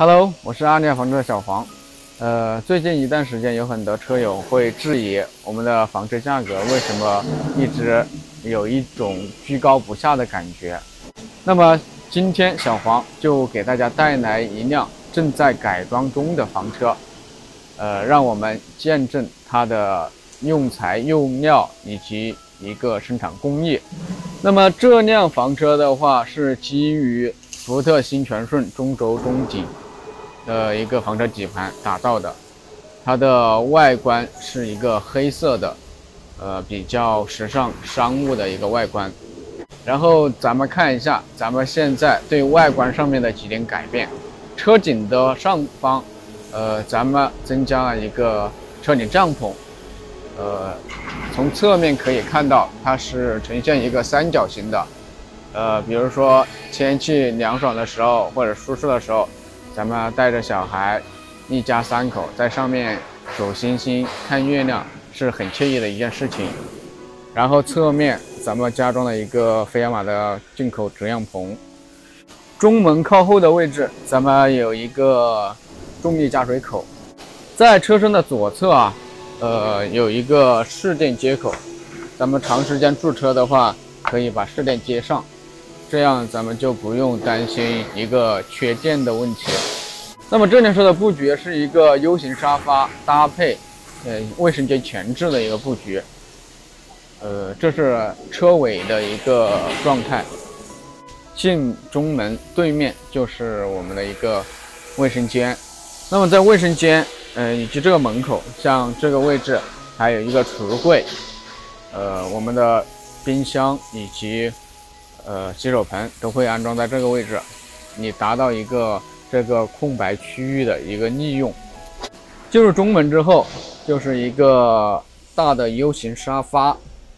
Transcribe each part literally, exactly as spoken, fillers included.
Hello，我是阿联房车的小黄。呃，最近一段时间有很多车友会质疑我们的房车价格为什么一直有一种居高不下的感觉。那么今天小黄就给大家带来一辆正在改装中的房车，呃，让我们见证它的用材用料以及一个生产工艺。那么这辆房车的话是基于福特新全顺中轴中景的一个房车底盘打造的，它的外观是一个黑色的，呃，比较时尚商务的一个外观。然后咱们看一下，咱们现在对外观上面的几点改变。车顶的上方，呃，咱们增加了一个车顶帐篷，呃，从侧面可以看到它是呈现一个三角形的，呃，比如说天气凉爽的时候或者舒适的时候，咱们带着小孩，一家三口在上面数星星、看月亮，是很惬意的一件事情。然后侧面咱们加装了一个菲亚玛的进口遮阳棚。中门靠后的位置，咱们有一个重力加水口。在车身的左侧啊，呃，有一个市电接口。咱们长时间驻车的话，可以把市电接上。这样咱们就不用担心一个缺电的问题。那么这辆车的布局是一个 U 型沙发搭配呃卫生间前置的一个布局，呃，这是车尾的一个状态。进中门对面就是我们的一个卫生间。那么在卫生间呃以及这个门口，像这个位置还有一个储物柜，呃我们的冰箱以及呃，洗手盆都会安装在这个位置，你达到一个这个空白区域的一个利用。进入中门之后，就是一个大的 U 型沙发，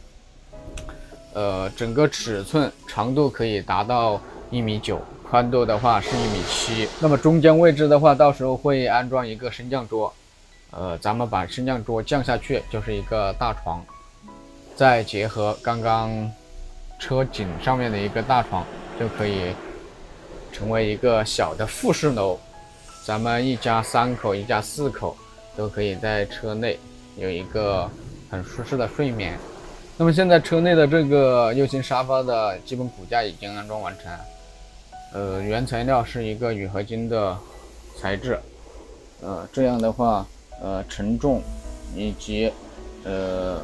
呃，整个尺寸长度可以达到一米九，宽度的话是一米七。那么中间位置的话，到时候会安装一个升降桌，呃，咱们把升降桌降下去就是一个大床，再结合刚刚车顶上面的一个大床，就可以成为一个小的复式楼。咱们一家三口、一家四口都可以在车内有一个很舒适的睡眠。那么现在车内的这个 U 型沙发的基本骨架已经安装完成，呃，原材料是一个铝合金的材质，呃，这样的话，呃，承重以及呃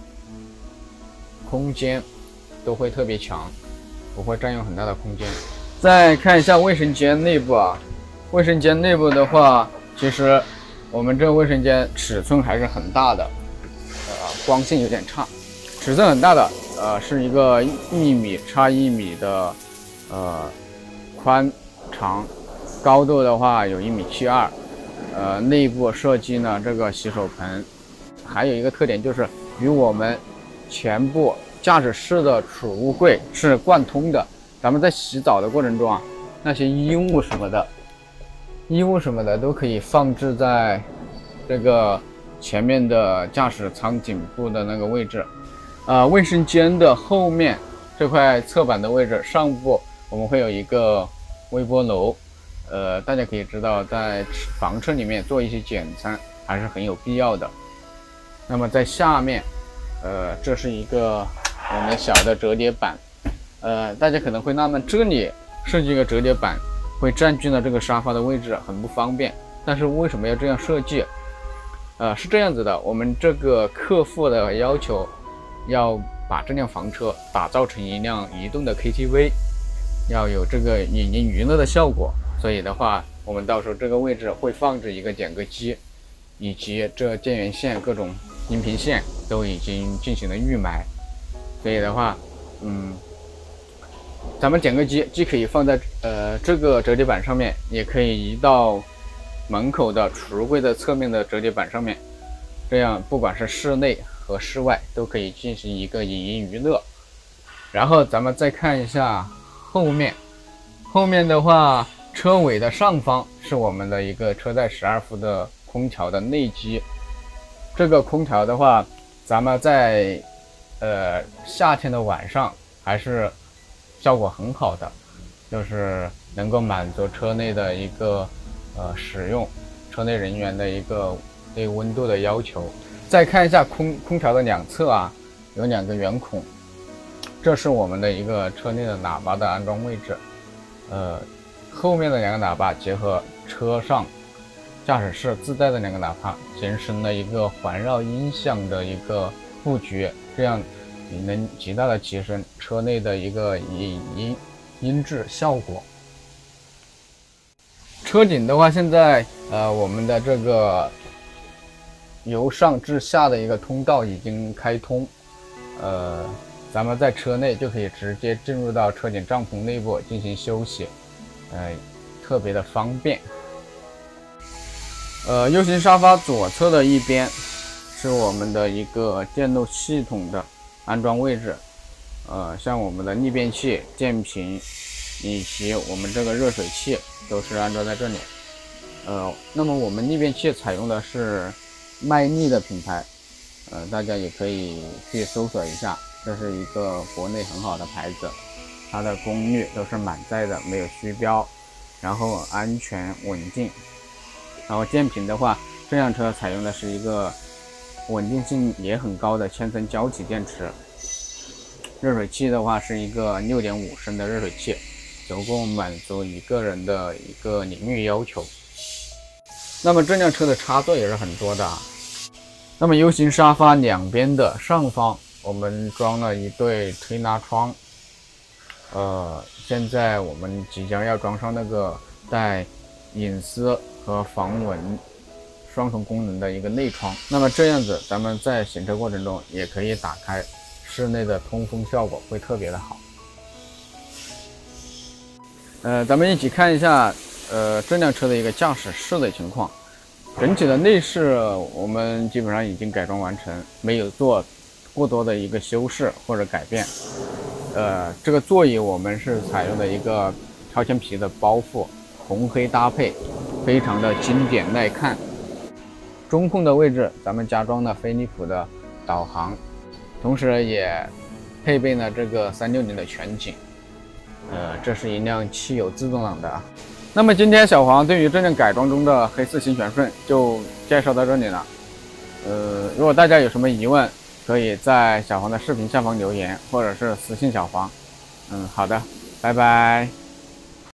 空间都会特别强，不会占用很大的空间。再看一下卫生间内部啊，卫生间内部的话，其实我们这个卫生间尺寸还是很大的，呃，光线有点差，尺寸很大的，呃，是一个一米差一米的，呃，宽长，高度的话有一米七二，呃，内部设计呢，这个洗手盆还有一个特点就是与我们前部驾驶室的储物柜是贯通的，咱们在洗澡的过程中啊，那些衣物什么的，衣物什么的都可以放置在这个前面的驾驶舱颈部的那个位置。呃，卫生间的后面这块侧板的位置，上部我们会有一个微波炉。呃，大家可以知道，在房车里面做一些简餐还是很有必要的。那么在下面，呃，这是一个我们小的折叠板，呃，大家可能会纳闷，这里设计一个折叠板会占据了这个沙发的位置，很不方便。但是为什么要这样设计？呃，是这样子的，我们这个客户的要求，要把这辆房车打造成一辆移动的 K T V， 要有这个影音娱乐的效果。所以的话，我们到时候这个位置会放置一个点歌机，以及这电源线、各种音频线都已经进行了预埋。所以的话，嗯，咱们点歌机既可以放在呃这个折叠板上面，也可以移到门口的储物柜的侧面的折叠板上面，这样不管是室内和室外都可以进行一个影音娱乐。然后咱们再看一下后面，后面的话，车尾的上方是我们的一个车载十二伏的空调的内机。这个空调的话，咱们在呃夏天的晚上还是效果很好的，就是能够满足车内的一个呃使用车内人员的一个对温度的要求。再看一下空空调的两侧啊，有两个圆孔，这是我们的一个车内的喇叭的安装位置。呃，后面的两个喇叭结合车上驾驶室自带的两个喇叭，形成了一个环绕音响的一个布局，这样你能极大的提升车内的一个音音音质效果。车顶的话，现在呃我们的这个由上至下的一个通道已经开通，呃，咱们在车内就可以直接进入到车顶帐篷内部进行休息，呃，特别的方便。呃 ，U 型沙发左侧的一边是我们的一个电路系统的安装位置，呃，像我们的逆变器、电瓶以及我们这个热水器都是安装在这里。呃，那么我们逆变器采用的是麦逆的品牌，呃，大家也可以去搜索一下，这是一个国内很好的牌子，它的功率都是满载的，没有虚标，然后安全稳定。然后电瓶的话，这辆车采用的是一个稳定性也很高的铅层胶体电池。热水器的话是一个 六点五 升的热水器，足够满足一个人的一个淋浴要求。那么这辆车的插座也是很多的啊。那么 U 型沙发两边的上方，我们装了一对推拉窗。呃，现在我们即将要装上那个带隐私和防蚊双重功能的一个内窗。那么这样子，咱们在行车过程中也可以打开，室内的通风效果会特别的好。呃，咱们一起看一下，呃，这辆车的一个驾驶室的情况。整体的内饰我们基本上已经改装完成，没有做过多的一个修饰或者改变。呃，这个座椅我们是采用的一个超纤皮的包覆，红黑搭配，非常的经典耐看。中控的位置咱们加装了飞利浦的导航，同时也配备了这个三六零的全景。呃，这是一辆汽油自动挡的啊。那么今天小黄对于这辆改装中的黑四型玄顺就介绍到这里了。呃，如果大家有什么疑问，可以在小黄的视频下方留言，或者是私信小黄。嗯，好的，拜拜。